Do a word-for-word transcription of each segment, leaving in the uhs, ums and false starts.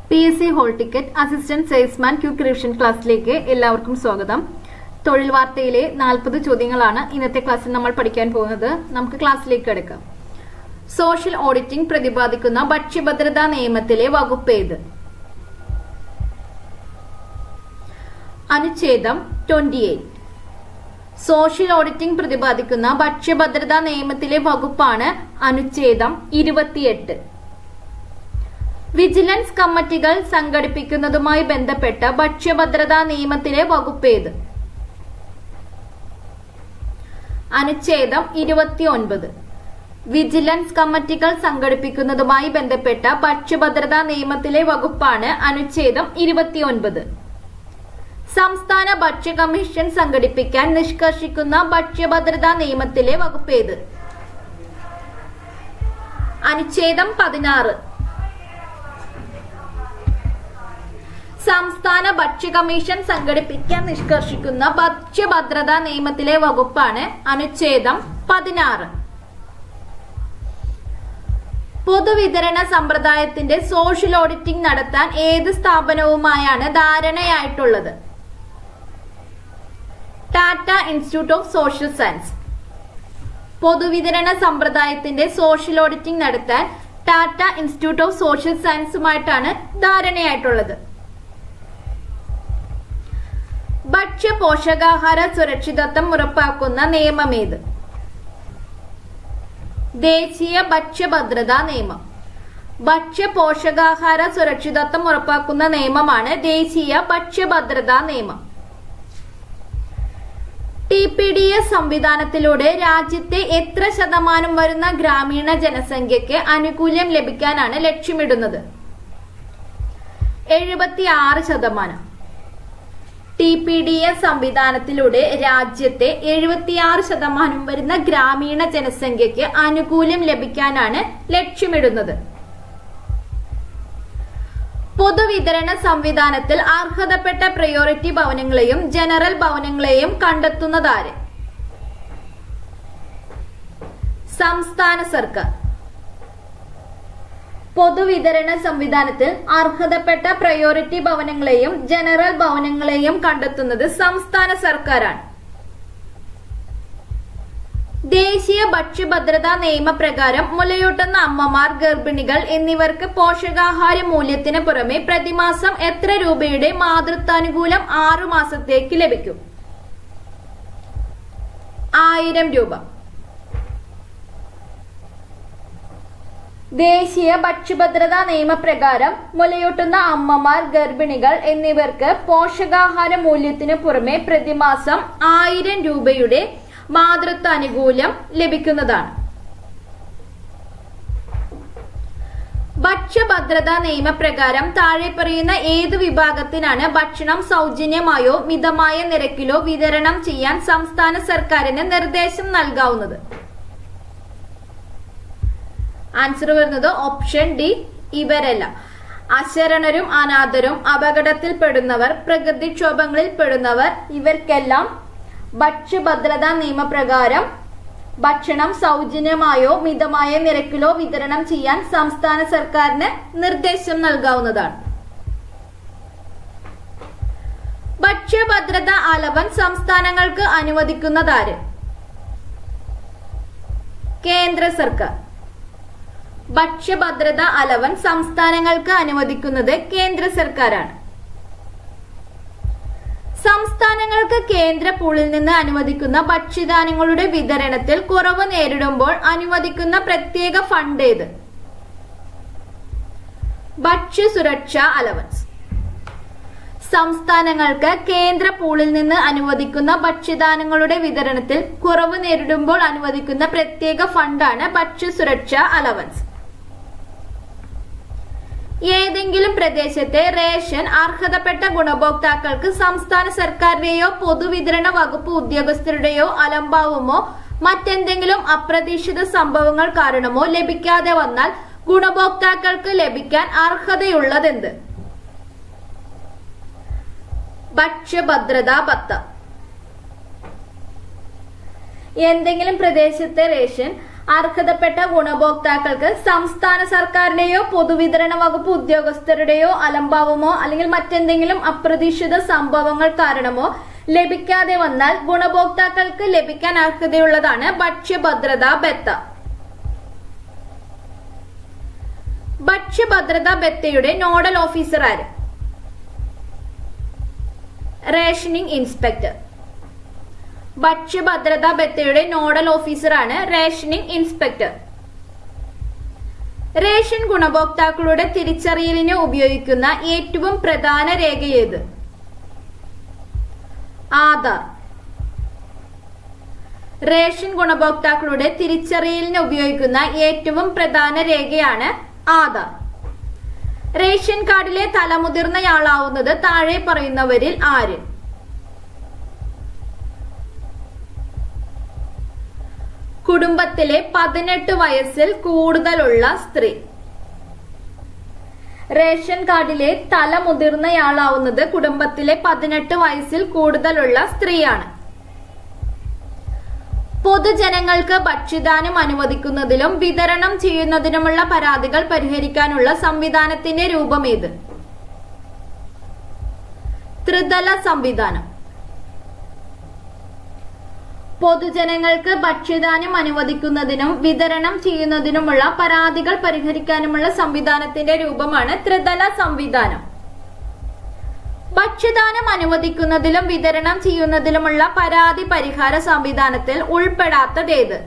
P S C hall ticket assistant salesman quick revision ക്ലാസ്സിലേക്ക് എല്ലാവർക്കും സ്വാഗതം. തൊഴിൽ വാർത്തയിലെ നാൽപ്പത് ചോദ്യങ്ങളാണ് ഇന്നത്തെ ക്ലാസ്സിൽ നമ്മൾ പഠിക്കാൻ പോകുന്നത്. നമുക്ക് ക്ലാസ്സിലേക്ക് കിടക്കാം. സോഷ്യൽ ഓഡിറ്റിംഗ് പ്രതിപാദിക്കുന്ന ഭക്ഷ്യഭദ്രതാ നിയമത്തിലെ വകുപ്പ് ഏത്? അനുച്ഛേദം ഇരുപത്തിയെട്ട്. സോഷ്യൽ ഓഡിറ്റിംഗ് പ്രതിപാദിക്കുന്ന ഭക്ഷ്യഭദ്രതാ നിയമത്തിലെ വകുപ്പാണ് അനുച്ഛേദം ഇരുപത്തിയെട്ട്. വിജിലൻസ് കമ്മിറ്റികൾ സംഘടിപ്പിക്കുന്നതുമായി ബന്ധപ്പെട്ട ഭക്ഷ്യഭദ്രതാ നിയമത്തിലെ വകുപ്പ് ഏത്? അനുച്ഛേദം ഇരുപത്തിയൊൻപത്. വിജിലൻസ് കമ്മിറ്റികൾ സംഘടിപ്പിക്കുന്നതുമായി ബന്ധപ്പെട്ട ഭക്ഷ്യഭദ്രതാ നിയമത്തിലെ വകുപ്പാണ് അനുച്ഛേദം ഇരുപത്തിയൊൻപത്. സംസ്ഥാന ഭക്ഷ്യ കമ്മീഷൻ സംഘടിപ്പിക്കാൻ നിഷ്കർഷിക്കുന്ന ഭക്ഷ്യഭദ്രതാ നിയമത്തിലെ വകുപ്പ് ഏത്? അനുച്ഛേദം പതിനാറ്. സംസ്ഥാന ഭക്ഷ്യ കമ്മീഷൻ സംഘടിപ്പിക്കാൻ നിഷ്കർഷിക്കുന്ന ഭക്ഷ്യഭദ്രതാ നിയമത്തിലെ വകുപ്പാണ് അനുച്ഛേദം പതിനാറ്. പൊതുവിതരണ സമ്പ്രദായത്തിന്റെ സോഷ്യൽ ഓഡിറ്റിംഗ് നടത്താൻ ഏത് സ്ഥാപനവുമായാണ് ധാരണയായിട്ടുള്ളത്? Tata Institute of Social Science. പൊതുവിതരണ സമ്പ്രദായത്തിന്റെ സോഷ്യൽ ഓഡിറ്റിംഗ് നടത്താൻ ടാറ്റ ഇൻസ്റ്റിറ്റ്യൂട്ട് ഓഫ് സോഷ്യൽ സയൻസുമായിട്ടാണ് ധാരണയായിട്ടുള്ളത്. ഭക്ഷ്യ പോഷകാഹാര സുരക്ഷിതത്വം ഉറപ്പാക്കുന്ന നിയമമേത്? ദേശീയ ഭക്ഷ്യഭദ്രതാ നിയമം. ഭക്ഷ്യ പോഷകാഹാര സുരക്ഷിതത്വം ഉറപ്പാക്കുന്ന നിയമമാണ് ദേശീയ ഭക്ഷ്യഭദ്രതാ നിയമം. ടി പി ഡി എസ് സംവിധാനത്തിലൂടെ രാജ്യത്തെ എത്ര ശതമാനം വരുന്ന ഗ്രാമീണ ജനസംഖ്യയ്ക്ക് ആനുകൂല്യം ലഭിക്കാനാണ് ലക്ഷ്യമിടുന്നത്? എഴുപത്തിയാറ് ശതമാനം. ടി പി ഡി എസ് സംവിധാനത്തിലൂടെ രാജ്യത്തെ എഴുപത്തിയാറ് ശതമാനം വരുന്ന ഗ്രാമീണ ജനസംഖ്യയ്ക്ക് ആനുകൂല്യം ലഭിക്കാനാണ് ലക്ഷ്യമിടുന്നത്. പൊതുവിതരണ സംവിധാനത്തിൽ അർഹതപ്പെട്ട പ്രയോറിറ്റി ഭവനങ്ങളെയും ജനറൽ ഭവനങ്ങളെയും കണ്ടെത്തുന്നതാര്? സംസ്ഥാന സർക്കാർ. പൊതുവിതരണ സംവിധാനത്തിൽ അർഹതപ്പെട്ട പ്രയോറിറ്റി ഭവനങ്ങളെയും ജനറൽ ഭവനങ്ങളെയും കണ്ടെത്തുന്നത് സംസ്ഥാന സർക്കാരാണ്. ദേശീയ ഭക്ഷ്യഭദ്രതാ നിയമപ്രകാരം മുലയൂട്ടുന്ന അമ്മമാർ, ഗർഭിണികൾ എന്നിവർക്ക് പോഷകാഹാര മൂല്യത്തിന് പുറമെ പ്രതിമാസം എത്ര രൂപയുടെ മാതൃത്വാനുകൂലം ആറു മാസത്തേക്ക് ലഭിക്കും? ആയിരം രൂപ. ദേശീയ ഭക്ഷ്യഭദ്രതാ നിയമപ്രകാരം മുലയൂട്ടുന്ന അമ്മമാർ, ഗർഭിണികൾ എന്നിവർക്ക് പോഷകാഹാര മൂല്യത്തിന് പുറമെ പ്രതിമാസം ആയിരം രൂപയുടെ മാതൃത്വാനുകൂല്യം ലഭിക്കുന്നതാണ്. ഭക്ഷ്യഭദ്രതാ നിയമപ്രകാരം താഴെ പറയുന്ന ഏതു വിഭാഗത്തിനാണ് ഭക്ഷണം സൗജന്യമായോ മിതമായ നിരക്കിലോ വിതരണം ചെയ്യാൻ സംസ്ഥാന സർക്കാരിന് നിർദ്ദേശം നൽകാവുന്നത്? ആൻസർ വരുന്നത് ഓപ്ഷൻ ഡി, ഇവരെല്ലാം. അശരണരും അനാഥരും, അപകടത്തിൽപ്പെടുന്നവർ, പ്രകൃതിക്ഷോഭങ്ങളിൽ പെടുന്നവർ, ഇവർക്കെല്ലാം ഭക്ഷ്യഭദ്രതാ നിയമപ്രകാരം ഭക്ഷണം സൗജന്യമായോ മിതമായ നിരക്കിലോ വിതരണം ചെയ്യാൻ സംസ്ഥാന സർക്കാരിന് നിർദ്ദേശം നൽകാവുന്നതാണ്. ഭക്ഷ്യഭദ്രതാ അലവൻസ് സംസ്ഥാനങ്ങൾക്ക് അനുവദിക്കുന്നതാര്? കേന്ദ്ര സർക്കാർ. ഭക്ഷ്യഭദ്രതാ അലവൻസ് സംസ്ഥാനങ്ങൾക്ക് അനുവദിക്കുന്നത് കേന്ദ്ര സർക്കാരാണ്. സംസ്ഥാനങ്ങൾക്ക് കേന്ദ്ര പൂളിൽ നിന്ന് അനുവദിക്കുന്ന ഭക്ഷ്യധാന്യങ്ങളുടെ വിതരണത്തിൽ കുറവ് നേരിടുമ്പോൾ അനുവദിക്കുന്ന പ്രത്യേക ഫണ്ട് ഏത്? ഭക്ഷ്യസുരക്ഷാ അലവൻസ്. സംസ്ഥാനങ്ങൾക്ക് കേന്ദ്ര പൂളിൽ നിന്ന് അനുവദിക്കുന്ന ഭക്ഷ്യധാന്യങ്ങളുടെ വിതരണത്തിൽ കുറവ് നേരിടുമ്പോൾ അനുവദിക്കുന്ന പ്രത്യേക ഫണ്ടാണ് ഭക്ഷ്യസുരക്ഷാ അലവൻസ്. ഏതെങ്കിലും പ്രദേശത്തെ റേഷൻ അർഹതപ്പെട്ട ഗുണഭോക്താക്കൾക്ക് സംസ്ഥാന സർക്കാരിന്റെയോ പൊതുവിതരണ വകുപ്പ് ഉദ്യോഗസ്ഥരുടെയോ അലംഭാവമോ മറ്റെന്തെങ്കിലും അപ്രതീക്ഷിത സംഭവങ്ങൾ കാരണമോ ലഭിക്കാതെ വന്നാൽ ഗുണഭോക്താക്കൾക്ക് ലഭിക്കാൻ അർഹതയുള്ളതെന്ത്? ഭക്ഷ്യഭദ്രതാ ഭത്ത. എന്തെങ്കിലും പ്രദേശത്തെ റേഷൻ അർഹതപ്പെട്ട ഗുണഭോക്താക്കൾക്ക് സംസ്ഥാന സർക്കാരിന്റെയോ പൊതുവിതരണ വകുപ്പ് ഉദ്യോഗസ്ഥരുടെയോ അലംഭാവമോ അല്ലെങ്കിൽ മറ്റെന്തെങ്കിലും അപ്രതീക്ഷിത സംഭവങ്ങൾ കാരണമോ ലഭിക്കാതെ വന്നാൽ ഗുണഭോക്താക്കൾക്ക് ലഭിക്കാൻ അർഹതയുള്ളതാണ് ഭക്ഷ്യഭദ്രതാ ബത്ത. ഭക്ഷ്യഭദ്രതാ ബത്തയുടെ നോഡൽ ഓഫീസർ ആര്? Rationing inspector. ഭക്ഷ്യഭദ്രതാ ബത്തയുടെ നോഡൽ ഓഫീസറാണ് റേഷനിംഗ് ഇൻസ്പെക്ടർ. റേഷൻ ഗുണഭോക്താക്കളുടെ തിരിച്ചറിയലിന് ഉപയോഗിക്കുന്ന ഏറ്റവും പ്രധാന രേഖ ഏത്? ആധാർ. റേഷൻ ഗുണഭോക്താക്കളുടെ തിരിച്ചറിയലിന് ഉപയോഗിക്കുന്ന ഏറ്റവും പ്രധാന രേഖയാണ് ആധാർ. റേഷൻ കാർഡിലെ തലമുതിർന്നയാളാവുന്നത് താഴെ പറയുന്നവരിൽ ആര്? കുടുംബത്തിലെ പതിനെട്ട് വയസ്സിൽ കൂടുതലുള്ള സ്ത്രീ. റേഷൻ കാർഡിലെ തലമുതിർന്നയാളാവുന്നത് കുടുംബത്തിലെ പതിനെട്ട് വയസ്സിൽ കൂടുതലുള്ള സ്ത്രീയാണ്. പൊതുജനങ്ങൾക്ക് ഭക്ഷ്യദാനം അനുവദിക്കുന്നതിലും വിതരണം ചെയ്യുന്നതിനുമുള്ള പരാതികൾ പരിഹരിക്കാനുള്ള സംവിധാനത്തിന്റെ രൂപമേത്? ത്രിതല സംവിധാനം. പൊതുജനങ്ങൾക്ക് ഭക്ഷ്യദാനം അനുവദിക്കുന്നതിനും വിതരണം ചെയ്യുന്നതിനുമുള്ള പരാതികൾ പരിഹരിക്കാനുമുള്ള സംവിധാനത്തിന്റെ രൂപമാണ് ത്രിതല സംവിധാനം. ഭക്ഷ്യദാനം അനുവദിക്കുന്നതിലും വിതരണം ചെയ്യുന്നതിലുമുള്ള പരാതി പരിഹാര സംവിധാനത്തിൽ ഉൾപ്പെടാത്തതേത്?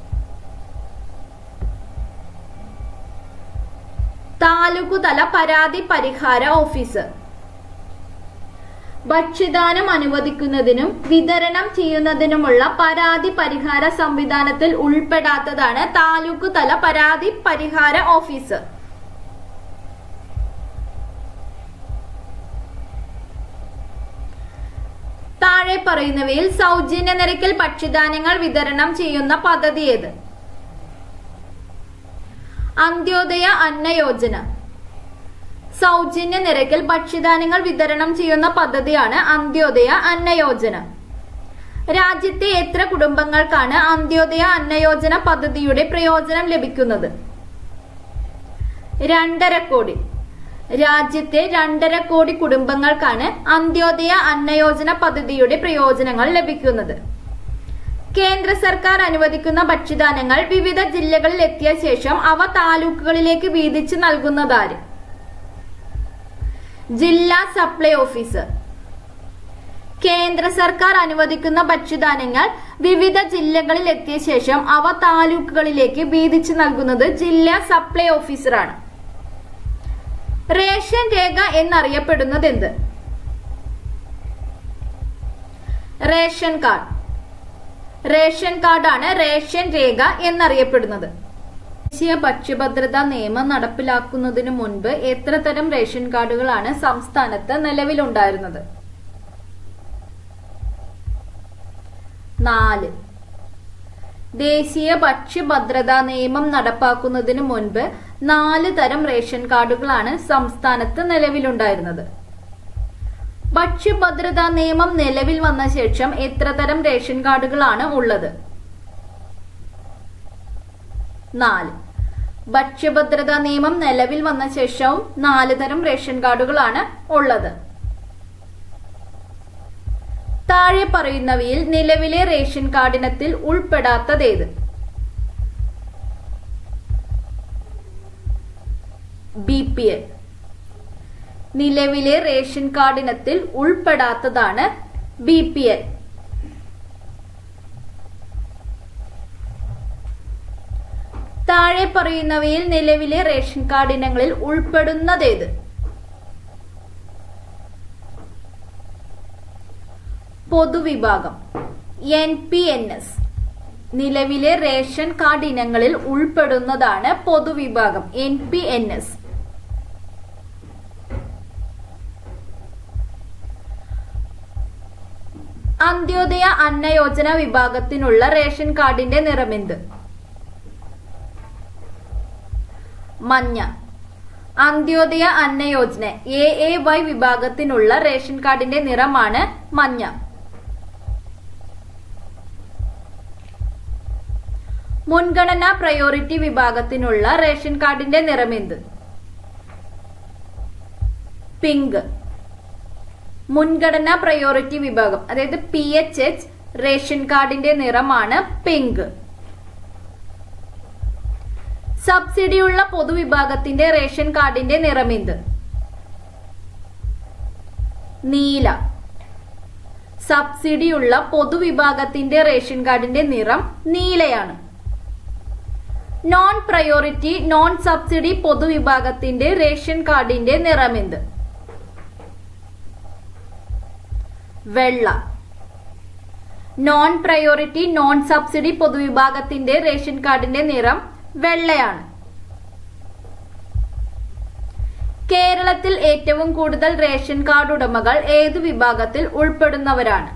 താലൂക്കുതല പരാതി പരിഹാര ഓഫീസർ. ഭക്ഷ്യദാനം അനുവദിക്കുന്നതിനും വിതരണം ചെയ്യുന്നതിനുമുള്ള പരാതി പരിഹാര സംവിധാനത്തിൽ ഉൾപ്പെടാത്തതാണ് താലൂക്ക് തല പരാതി പരിഹാര ഓഫീസർ. താഴെ പറയുന്നവയിൽ സൗജന്യ നിരക്കിൽ ഭക്ഷ്യധാന്യങ്ങൾ വിതരണം ചെയ്യുന്ന പദ്ധതി ഏത്? അന്ത്യോദയ അന്ന യോജന. സൗജന്യ നിരക്കിൽ ഭക്ഷ്യധാന്യങ്ങൾ വിതരണം ചെയ്യുന്ന പദ്ധതിയാണ് അന്ത്യോദയ അന്ന യോജന. രാജ്യത്തെ എത്ര കുടുംബങ്ങൾക്കാണ് അന്ത്യോദയ അന്ന യോജന പദ്ധതിയുടെ പ്രയോജനം ലഭിക്കുന്നത്? രണ്ടര കോടി. രാജ്യത്തെ രണ്ടര കോടി കുടുംബങ്ങൾക്കാണ് അന്ത്യോദയ അന്ന യോജന പദ്ധതിയുടെ പ്രയോജനങ്ങൾ ലഭിക്കുന്നത്. കേന്ദ്ര സർക്കാർ അനുവദിക്കുന്ന ഭക്ഷ്യധാന്യങ്ങൾ വിവിധ ജില്ലകളിൽ എത്തിയ ശേഷം അവ താലൂക്കുകളിലേക്ക് വീതിച്ച് നൽകുന്നതാര്? ജില്ലാ സപ്ലൈ ഓഫീസർ. കേന്ദ്ര സർക്കാർ അനുവദിക്കുന്ന ഭക്ഷ്യധാന്യങ്ങൾ വിവിധ ജില്ലകളിൽ എത്തിയ ശേഷം അവ താലൂക്കുകളിലേക്ക് വീതിച്ച് നൽകുന്നത് ജില്ലാ സപ്ലൈ ഓഫീസറാണ്. റേഷൻ രേഖ എന്നറിയപ്പെടുന്നത് എന്ത്? Ration card. റേഷൻ കാർഡാണ് റേഷൻ രേഖ എന്നറിയപ്പെടുന്നത്. ദേശീയ ഭക്ഷ്യഭദ്രതാ നിയമം നടപ്പിലാക്കുന്നതിന് മുൻപ് എത്ര തരം റേഷൻ കാർഡുകളാണ് സംസ്ഥാനത്ത് നിലവിലുണ്ടായിരുന്നത്? നാല്. ദേശീയ ഭക്ഷ്യഭദ്രതാ നിയമം നടപ്പാക്കുന്നതിന് മുൻപ് നാല് തരം റേഷൻ കാർഡുകളാണ് സംസ്ഥാനത്ത് നിലവിലുണ്ടായിരുന്നത്. ഭക്ഷ്യഭദ്രതാ നിയമം നിലവിൽ വന്ന ശേഷം എത്ര തരം റേഷൻ കാർഡുകളാണ് ഉള്ളത്? നാല്. ഭക്ഷ്യഭദ്രതാ നിയമം നിലവിൽ വന്ന ശേഷവും നാല് തരം റേഷൻ കാർഡുകളാണ് ഉള്ളത്. താഴെ പറയുന്നവയിൽ നിലവിലെ റേഷൻ കാർഡിനത്തിൽ ഉൾപ്പെടാത്തതേത്? B P L. നിലവിലെ റേഷൻ കാർഡിനത്തിൽ ഉൾപ്പെടാത്തതാണ് ബി പി എൽ. താഴെ പറയുന്നവയിൽ നിലവിലെ റേഷൻ കാർഡ് ഇനങ്ങളിൽ ഉൾപ്പെടുന്നതേത്? പൊതുവിഭാഗം. N P N S. നിലവിലെ റേഷൻ കാർഡ് ഇനങ്ങളിൽ ഉൾപ്പെടുന്നതാണ് പൊതുവിഭാഗം N P N S. Antyodaya Anna Yojana വിഭാഗത്തിനുള്ള റേഷൻ കാർഡിന്റെ നിറമെന്ത്? മഞ്ഞ. Antyodaya Anna Yojana A A Y വിഭാഗത്തിനുള്ള റേഷൻ കാർഡിന്റെ നിറമാണ് മഞ്ഞ. മുൻഗണനാ പ്രയോറിറ്റി വിഭാഗത്തിനുള്ള റേഷൻ കാർഡിന്റെ നിറമെന്ത്? പിങ്ക്. മുൻഗണനാ പ്രയോറിറ്റി വിഭാഗം അതായത് പി എച്ച് എച്ച് റേഷൻ കാർഡിന്റെ നിറമാണ് പിങ്ക്. സബ്സിഡിയുള്ള പൊതുവിഭാഗത്തിന്റെ റേഷൻ കാർഡിന്റെ നിറമെന്ത്? നീല. സബ്സിഡിയുള്ള പൊതുവിഭാഗത്തിന്റെ റേഷൻ കാർഡിന്റെ നിറം നീലയാണ്. നോൺ പ്രയോറിറ്റി നോൺ സബ്സിഡി പൊതുവിഭാഗത്തിന്റെ റേഷൻ കാർഡിന്റെ നിറമെന്ത്? വെള്ള. നോൺ പ്രയോറിറ്റി നോൺ സബ്സിഡി പൊതുവിഭാഗത്തിന്റെ റേഷൻ കാർഡിന്റെ നിറം വെള്ളയാണ്. കേരളത്തിൽ ഏറ്റവും കൂടുതൽ റേഷൻ കാർഡ് ഉടമകൾ ഏതു വിഭാഗത്തിൽ ഉൾപ്പെടുന്നവരാണ്?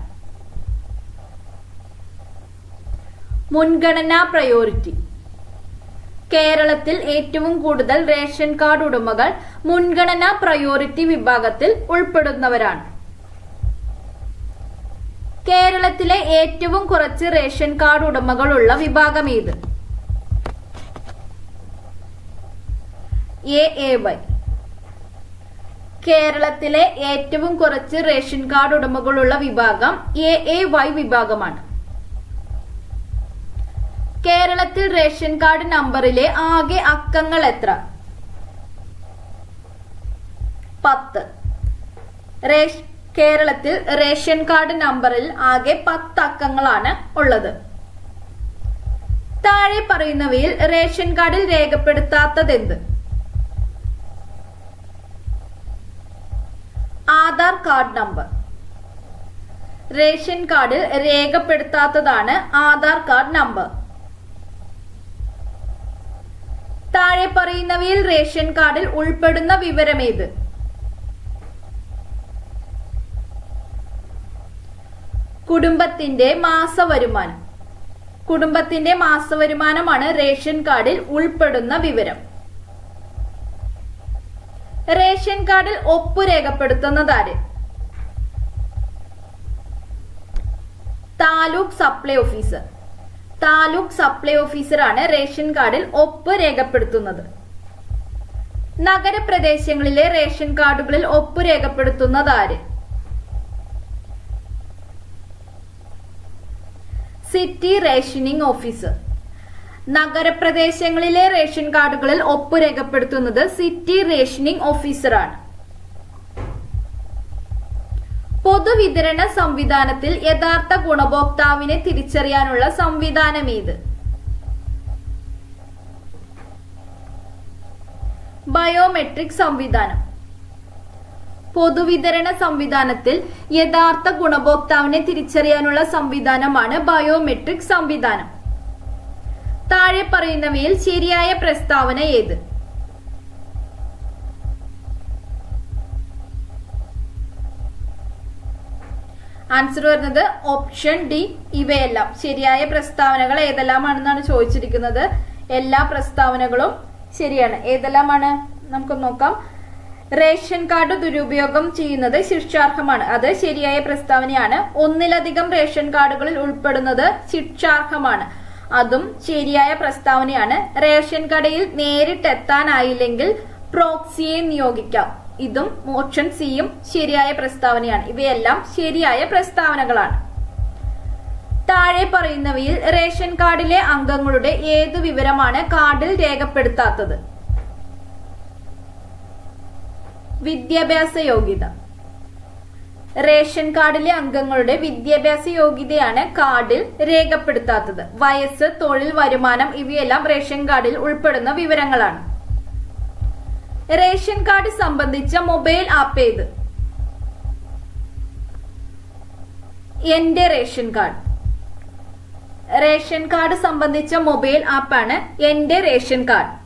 മുൻഗണനാ പ്രയോറിറ്റി. കേരളത്തിൽ ഏറ്റവും കൂടുതൽ റേഷൻ കാർഡ് ഉടമകൾ മുൻഗണനാ പ്രയോറിറ്റി വിഭാഗത്തിൽ ഉൾപ്പെടുന്നവരാണ്. കേരളത്തിലെ ഏറ്റവും കുറച്ച് റേഷൻ കാർഡ് ഉടമകളുള്ള വിഭാഗം ഏത്? A A Y. കേരളത്തിലെ ഏറ്റവും കുറച്ച് റേഷൻ കാർഡ് ഉടമകളുള്ള വിഭാഗം എ എ വൈ വിഭാഗമാണ്. കേരളത്തിൽ റേഷൻ കാർഡ് നമ്പറിലെ ആകെ അക്കങ്ങൾ എത്ര? പത്ത്. കേരളത്തിൽ റേഷൻ കാർഡ് നമ്പറിൽ ആകെ പത്ത് അക്കങ്ങളാണ് ഉള്ളത്. താഴെ പറയുന്നവയിൽ റേഷൻ കാർഡിൽ രേഖപ്പെടുത്താത്തതെന്ത്? Aadhaar card number. റേഷൻ കാർഡിൽ രേഖപ്പെടുത്താത്തതാണ് ആധാർ കാർഡ് നമ്പർ. താഴെ പറയുന്നവയിൽ റേഷൻ കാർഡിൽ ഉൾപ്പെടുന്ന വിവരമേത്? കുടുംബത്തിന്റെ മാസവരുമാനം. കുടുംബത്തിന്റെ മാസവരുമാനമാണ് റേഷൻ കാർഡിൽ ഉൾപ്പെടുന്ന വിവരം. റേഷൻ കാർഡിൽ ഒപ്പ് രേഖപ്പെടുത്തുന്നതാര്? Taluk supply officer. Taluk supply ഓഫീസറാണ് റേഷൻ കാർഡിൽ ഒപ്പ് രേഖപ്പെടുത്തുന്നത്. നഗരപ്രദേശങ്ങളിലെ റേഷൻ കാർഡുകളിൽ ഒപ്പ് രേഖപ്പെടുത്തുന്നതാര്? City rationing officer. നഗരപ്രദേശങ്ങളിലെ റേഷൻ കാർഡുകളിൽ ഒപ്പ് രേഖപ്പെടുത്തുന്നത് സിറ്റി റേഷനിംഗ് ഓഫീസറാണ്. പൊതുവിതരണ സംവിധാനത്തിൽ യഥാർത്ഥ ഗുണഭോക്താവിനെ തിരിച്ചറിയാനുള്ള സംവിധാനം ഏത്? ബയോമെട്രിക് സംവിധാനം. പൊതുവിതരണ സംവിധാനത്തിൽ യഥാർത്ഥ ഗുണഭോക്താവിനെ തിരിച്ചറിയാനുള്ള സംവിധാനമാണ് ബയോമെട്രിക് സംവിധാനം. താഴെ പറയുന്നവയിൽ ശരിയായ പ്രസ്താവന ഏത്? ആൻസർ വരുന്നത് ഓപ്ഷൻ ഡി. ഇവയെല്ലാം ശരിയായ പ്രസ്താവനകൾ ഏതെല്ലാമാണെന്നാണ് ചോദിച്ചിരിക്കുന്നത്. എല്ലാ പ്രസ്താവനകളും ശരിയാണ്. ഏതെല്ലാമാണ് നമുക്ക് നോക്കാം. റേഷൻ കാർഡ് ദുരുപയോഗം ചെയ്യുന്നത് ശിക്ഷാർഹമാണ്. അത് ശരിയായ പ്രസ്താവനയാണ്. ഒന്നിലധികം റേഷൻ കാർഡുകളിൽ ഉൾപ്പെടുന്നത് ശിക്ഷാർഹമാണ്. അതും ശരിയായ പ്രസ്താവനയാണ്. റേഷൻ കടയിൽ നേരിട്ടെത്താനായില്ലെങ്കിൽ പ്രോക്സിയെ നിയോഗിക്കാം. ഇതും ഓപ്ഷൻ സിയും ശരിയായ പ്രസ്താവനയാണ്. ഇവയെല്ലാം ശരിയായ പ്രസ്താവനകളാണ്. താഴെ പറയുന്നവയിൽ റേഷൻ കാർഡിലെ അംഗങ്ങളുടെ ഏതു വിവരമാണ് കാർഡിൽ രേഖപ്പെടുത്താത്തത്? വിദ്യാഭ്യാസ യോഗ്യത. റേഷൻ കാർഡിലെ അംഗങ്ങളുടെ വിദ്യാഭ്യാസ യോഗ്യതയാണ് കാർഡിൽ രേഖപ്പെടുത്താത്തത്. വയസ്സ്, തൊഴിൽ, വരുമാനം ഇവയെല്ലാം റേഷൻ കാർഡിൽ ഉൾപ്പെടുന്ന വിവരങ്ങളാണ്. റേഷൻ കാർഡ് സംബന്ധിച്ച മൊബൈൽ ആപ്പ് ഏത്? എന്റെ റേഷൻ കാർഡ്. റേഷൻ കാർഡ് സംബന്ധിച്ച മൊബൈൽ ആപ്പാണ് എന്റെ റേഷൻ കാർഡ്.